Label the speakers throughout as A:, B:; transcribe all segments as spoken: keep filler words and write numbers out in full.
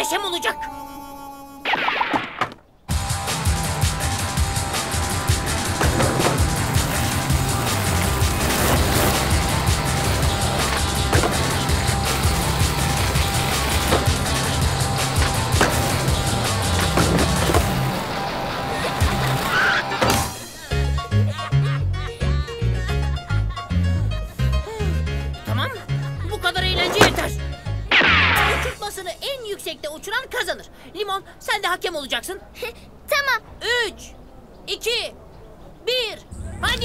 A: muhteşem olacak. Tamam, bu kadar eğlence yeter. Uçurtmasını en yüksekte uçuran kazanır. Limon, sen de hakem olacaksın.
B: Tamam.
A: Üç, iki, bir, hadi!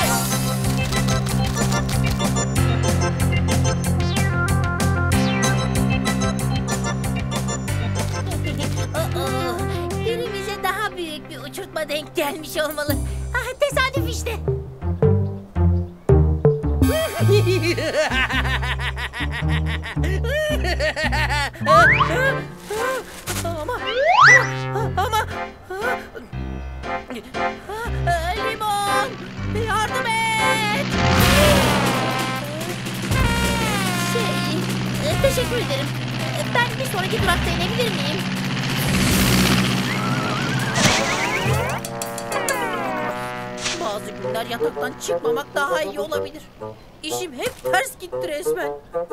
A: Birimize daha büyük bir uçurtma denk gelmiş olmalı. Ah, tesadüf işte. Ama ama Limon, yardım et. Şey, teşekkür ederim. Ben bir sonraki durakta inebilir miyim? Bazı günler yataktan çıkmamak daha iyi olabilir. İşim hep ters gitti resmen.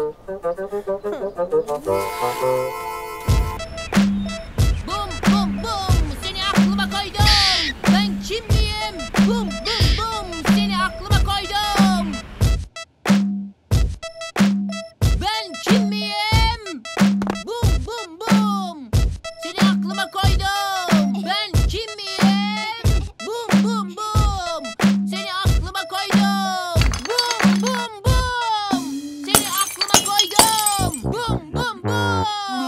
A: Bum bum bum, seni aklıma koydum. Ben kim miyim? Bum bum bum, seni aklıma koydum. Ben kim miyim? Bum bum bum, seni aklıma koydum. Ben kim miyim? Bum bum bum, seni aklıma koydum. Bum bum bum, seni aklıma koydum. Bum bum bum.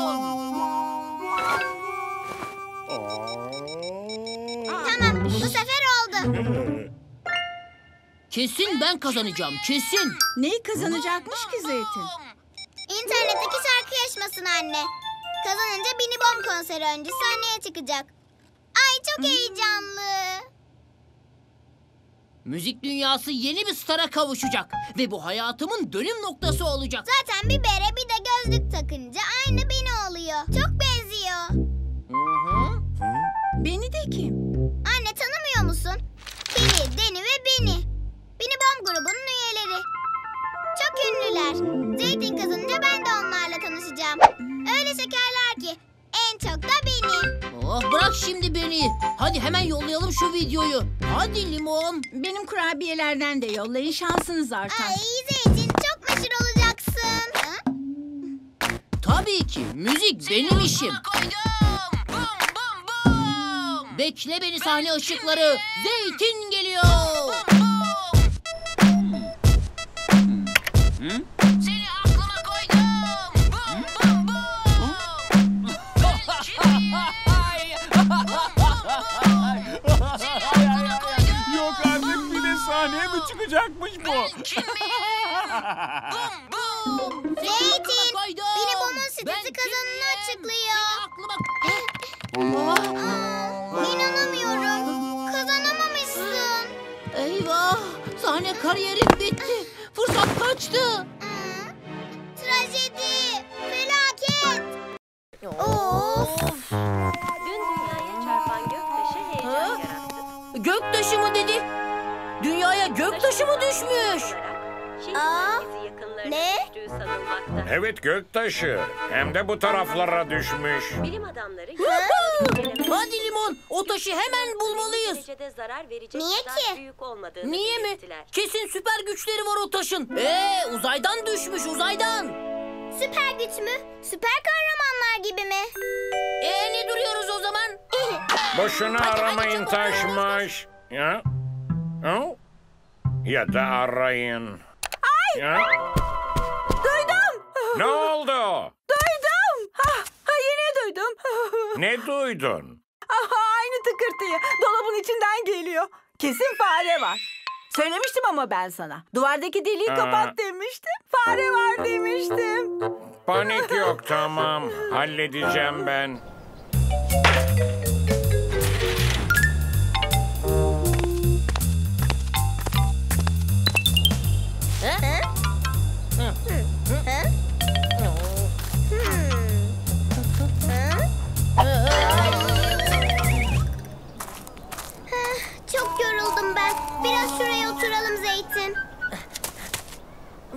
B: Tamam, bu sefer oldu.
A: Kesin ben kazanacağım, kesin.
C: Neyi kazanacakmış ki Zeytin?
B: İnternetteki şarkı yarışmasını anne. Kazanınca Bini Bom konseri öncesi sahneye çıkacak. Ay çok heyecanlı.
A: Müzik dünyası yeni bir stara kavuşacak ve bu hayatımın dönüm noktası olacak.
B: Zaten bir bere bir de gözlük takınca aynı Bini oluyor. Çok benziyor.
A: Hı hı.
C: Beni de kim?
B: Anne tanımıyor musun? Billy, Deni ve Bini. Bini Bom grubunun üyeleri. Çok ünlüler. Zeytin kazanınca ben de onlarla tanışacağım. Öyle şekerler ki en çok da Bini.
A: Oh, bırak şimdi beni. Hadi hemen yollayalım şu videoyu. Hadi Limon.
C: Benim kurabiyelerden de yollayın, şansınız artar.
B: Ay Zeytin çok meşhur olacaksın. Ha?
A: Tabii ki müzik benim işim. Bekle beni sahne ışıkları. Zeytin geliyor. Hı? Seni aklıma koydum. Bum bum bum. Ben kimim?
D: Yok artık, bir de sahneye mi çıkacakmış bu?
A: Ben kimim? Bum bum.
B: Zeytin, Bini Bom'un sitesi kazanını açıklıyor. Aa, İnanamıyorum. Kazanamamışsın.
A: Eyvah! Sahne kariyerim bitti. Fırsat kaçtı.
B: Hmm, Trajedi, felaket. Of.
E: Dün dünyaya çarpan göktaşı heyecan
A: Ha?
E: yarattı.
A: Göktaşı mı dedi? Dünyaya göktaşı mı düşmüş?
E: Şimdi
B: Aa,
E: merkezi yakınlarına
B: ne?
E: düştüğü sanılmakta.
D: Evet, göktaşı. Hem de bu taraflara düşmüş.
E: Bilim adamları
A: Hadi Limon, o taşı hemen bulmalıyız.
E: derecede zarar verecek
B: Niye
E: kadar
B: ki?
E: büyük olmadığını
A: Niye mi?
E: belirttiler.
A: Kesin süper güçleri var o taşın. Ee, uzaydan düşmüş, uzaydan.
B: Süper güç mü? Süper kahramanlar gibi mi?
A: Ee, ne duruyoruz o zaman?
D: Boşuna
A: Hadi, hadi,
D: aramayın
A: çabuk,
D: taşmış. Ya? Ha? Ya da arayın. Ya?
C: Duydum!
D: Ne oldu?
C: Duydum! Ha, ha, yine duydum.
D: Ne duydun?
C: Aha, aynı tıkırtıyı. Dolabın içinden geliyor. Kesin fare var. Söylemiştim ama ben sana. Duvardaki deliği
D: Aa.
C: kapat demiştim. Fare var demiştim.
D: Panik yok, tamam. Halledeceğim ben.
B: Hı?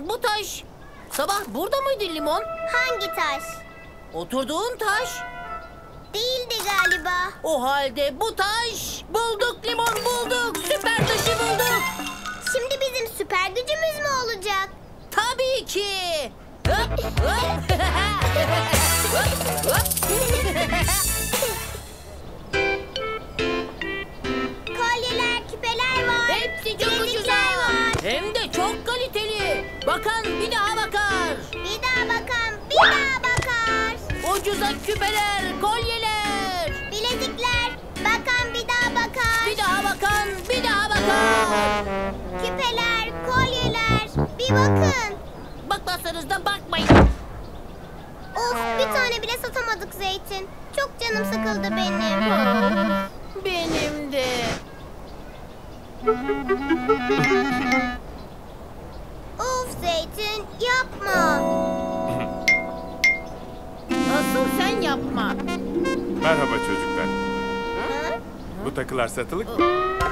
A: Bu taş sabah burada mıydı Limon?
B: Hangi taş?
A: Oturduğun taş.
B: Değildi galiba.
A: O halde bu taş. Bulduk Limon, bulduk. Süper taşı bulduk.
B: Şimdi bizim süper gücümüz mü olacak?
A: Tabii ki. Hop, hop. Hop, hop.
B: Kolyeler, küpeler var.
A: Hepsi çok ucuza.
B: Bilezikler var.
A: Hem de çok kaliteli. Bakan bir daha bakar.
B: Bir daha bakan, bir daha bakar.
A: Ucuza küpeler, kolyeler.
B: Bilezikler, bakan bir daha bakar.
A: Bir daha bakan, bir daha bakar.
B: Küpeler, kolyeler, bir bakın.
A: Bakmazsanız da bakmayın.
B: Of, bir tane bile satamadık Zeytin. Çok canım sıkıldı benim.
A: Benim de.
B: Of Zeytin, yapma.
A: Asıl sen yapma.
F: Merhaba çocuklar.
B: Hı?
F: Bu takılar satılık mı?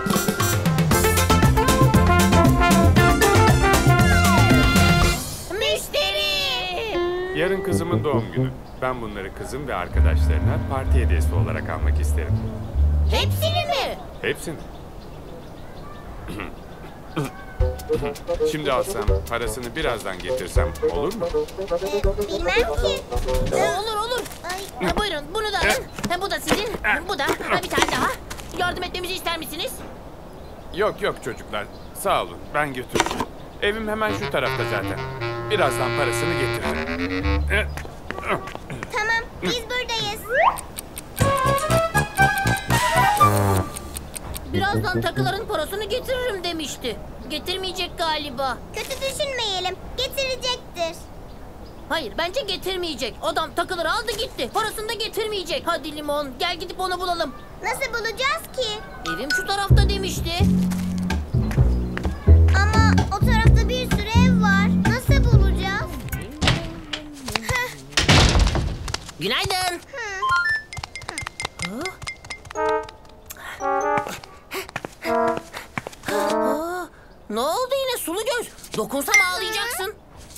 B: Müşteri.
F: Yarın kızımın doğum günü. Ben bunları kızım ve arkadaşlarına parti hediyesi olarak almak isterim.
A: Hepsini mi?
F: Hepsini. Şimdi alsam, parasını birazdan getirsem olur mu?
B: Bilmem ki.
A: Olur olur.
B: Ay,
A: Ha, buyurun bunu da alın. Ha, bu da sizin. Bu da. Ha, bir tane daha. Yardım etmemizi ister misiniz?
F: Yok yok çocuklar. Sağ olun, ben götürürüm. Evim hemen şu tarafta zaten. Birazdan parasını getiririm.
B: tamam, biz buradayız.
A: Birazdan takıların parasını getiririm demişti. Getirmeyecek galiba.
B: Kötü düşünmeyelim, getirecektir.
A: Hayır bence getirmeyecek. Adam takıları aldı gitti. Parasını da getirmeyecek. Hadi Limon gel gidip onu bulalım.
B: Nasıl bulacağız ki?
A: Evim şu tarafta demişti.
B: Ama o tarafta bir sürü ev var. Nasıl bulacağız? Heh,
A: Günaydın.
B: hı.
A: Aa, ne oldu yine sulu göz? Dokunsam ağlayacaksın.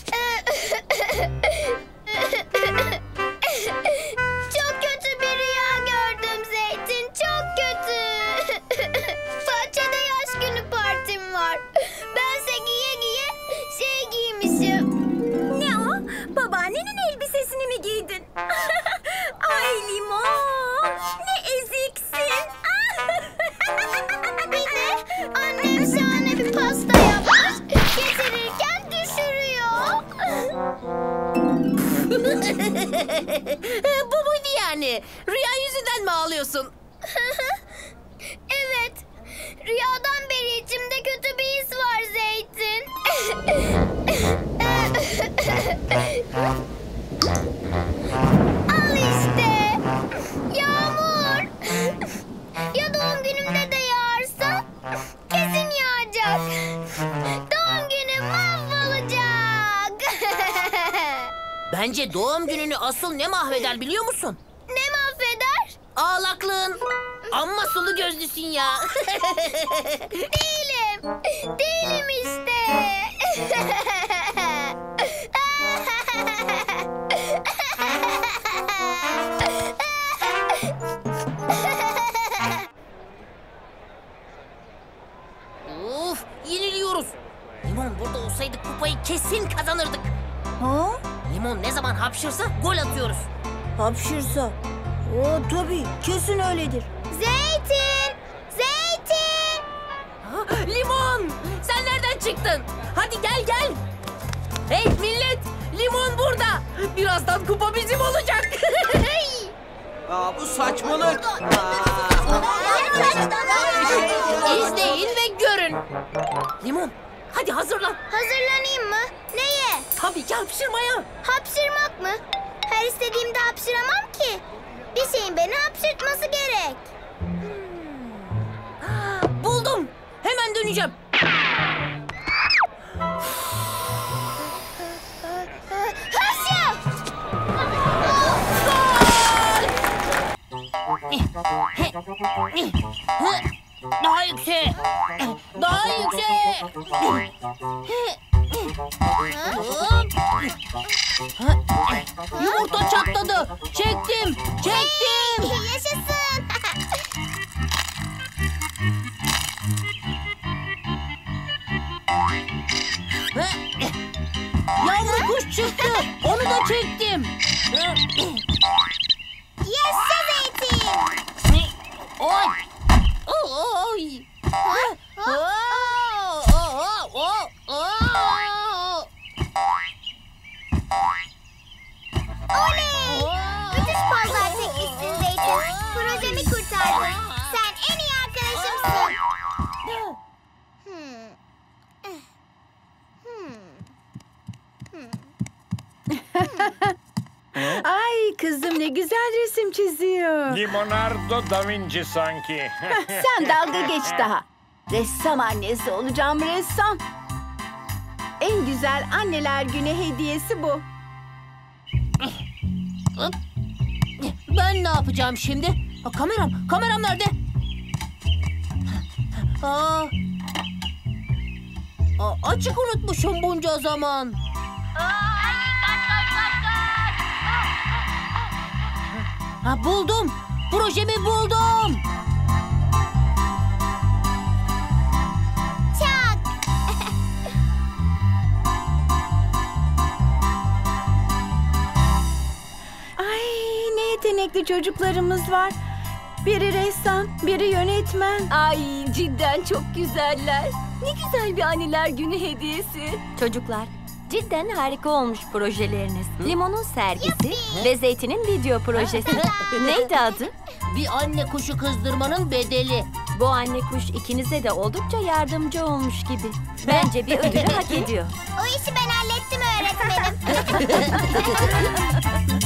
B: Çok kötü bir rüya gördüm Zeytin, çok kötü. Bahçede yaş günü partim var. Bense giye giye şey giymişim. Ne o? Babaannenin elbisesini mi giydin? Ay Limon, ne eziksin. Bir de annem şahane bir pasta yapmış. Getirirken düşürüyor.
A: Bu muydu yani? Rüya yüzünden mi ağlıyorsun?
B: Evet. Rüyadan beri içimde kötü bir his var Zeytin. Al işte. Yağmur. Ya doğum günümde de yağarsa? Kesin yağacak. Doğum günüm mahvolacak.
A: Bence doğum gününü asıl ne mahveder biliyor musun?
B: Ne mahveder?
A: Ağlaklığın. Amma sulu gözlüsün ya.
B: Değilim. Değilim işte.
A: Of yeniliyoruz. Limon burada olsaydık kupayı kesin kazanırdık.
C: Ha?
A: Limon ne zaman hapşırsa gol atıyoruz.
C: Hapşırsa. O tabii kesin öyledir.
B: Zeytin! Zeytin!
A: Ha, Limon sen nereden çıktın? Hadi gel gel. Hey millet Limon burada. Birazdan kupa bizim olacak.
G: Aa, bu saçmalık.
A: İzleyin ve görün. Limon hadi hazırlan.
B: Hazırlanayım mı? Neye?
A: Tabii ki hapşırmaya.
B: Hapşırmak mı? Her istediğimde hapşıramam ki. Bir şeyin beni hapşırtması gerek.
A: Buldum. Hemen döneceğim.
B: Haşa!
A: Daha yüksek. Daha yüksek. Yumurta çatladı. Çektim. Çektim.
B: Yaşasın.
A: Yavru kuş çıktı. Onu da çektim.
B: Yaşa Zeytin.
A: Oy. Oy.
B: Oley! Müthiş pozlar çekmişsin Zeytin. Projemi kurtardın. Sen en iyi arkadaşımsın. Hmm.
C: Ay kızım ne güzel resim çiziyor.
D: Leonardo da Vinci sanki.
C: Sen dalga geç daha. Ressam annesi olacağım ressam. En güzel anneler günü hediyesi bu.
A: Ben ne yapacağım şimdi? Aa, kameram, kameram nerede? Aa, Aa, açık unutmuşum bunca zaman. Ha, buldum. Projemi buldum.
B: Çak.
C: Ay ne yetenekli çocuklarımız var. Biri ressam, biri yönetmen.
E: Ay cidden çok güzeller. Ne güzel bir anneler günü hediyesi. Çocuklar, cidden harika olmuş projeleriniz. Limon'un sergisi ve Zeytin'in video projesi. Neydi adı?
A: Bir anne kuşu kızdırmanın bedeli.
E: Bu anne kuş ikinize de oldukça yardımcı olmuş gibi. Bence bir ödülü hak ediyor.
B: O işi ben hallettim öğretmenim.